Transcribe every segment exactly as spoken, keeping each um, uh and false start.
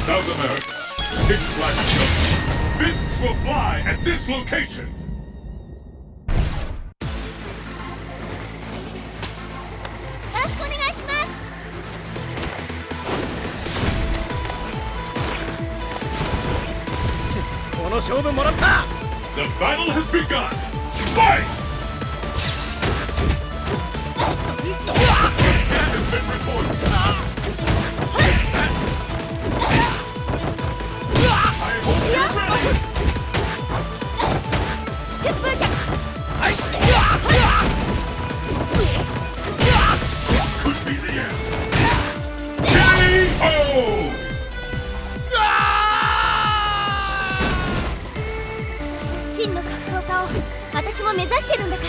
South America, pitch black jump. Fists will fly at this location. よろしくお願いします。 この勝負もらった。 The battle has begun. Fight! Has been reported. I hope you're ready. 疾風脚。 Could be the end. K O! 真の格闘家を私も目指してるんだから。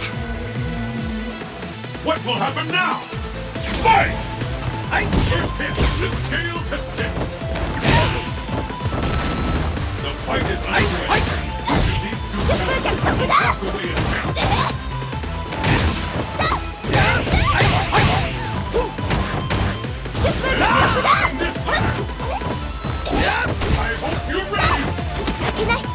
What will happen now? Fight! First hit, the scales have tipped. The fight is underway. These two battles will walk away in champions. 疾風脚だ。 I hope you're ready. 負けないって。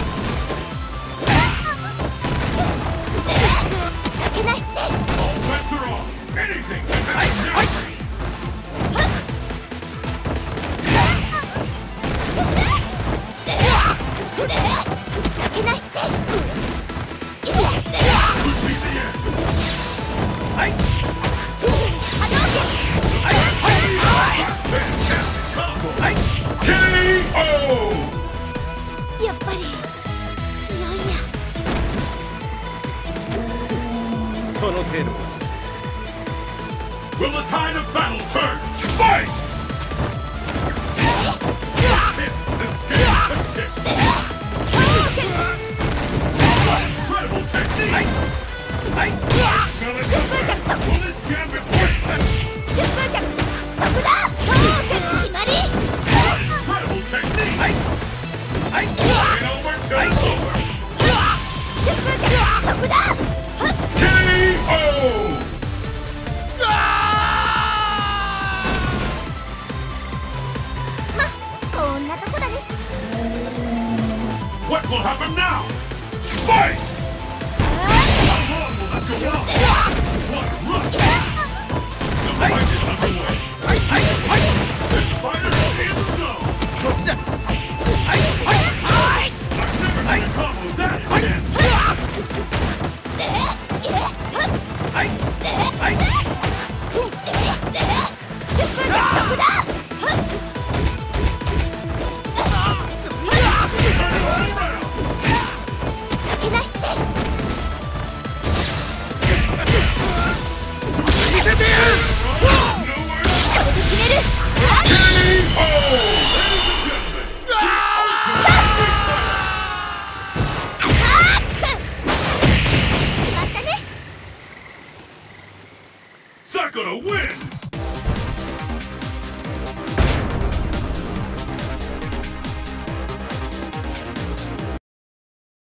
負けないって。 All bets are off. Anything can happen. 負けないって。 Could be the end. 波動拳。 Fantastic combo. K O! やっぱり強いんや。 その程度。 Will the tide of battle turn? Fight! Hit, the scales have tipped. Incredible technique! Will this gambit work? 疾風脚速だ。波動拳決まり。 Incredible technique! Ain't over till it's over. 疾風脚速だ。 K O! ま、こんなとこだね。 What will happen now? Fight! How long will this go on? What rush? The fight is underway. This fighter is in the zone. こっちだ。 I've never seen a combo that intense. で、え、はっ、で、はい、で、で、疾風脚速だ。はっ、 Turn it around. 負けないって。 見せてやる。 Nowhere. これで決める。 K O! Ladies and gentlemen, the ultimate fighter. 決まったね。 Sakura wins!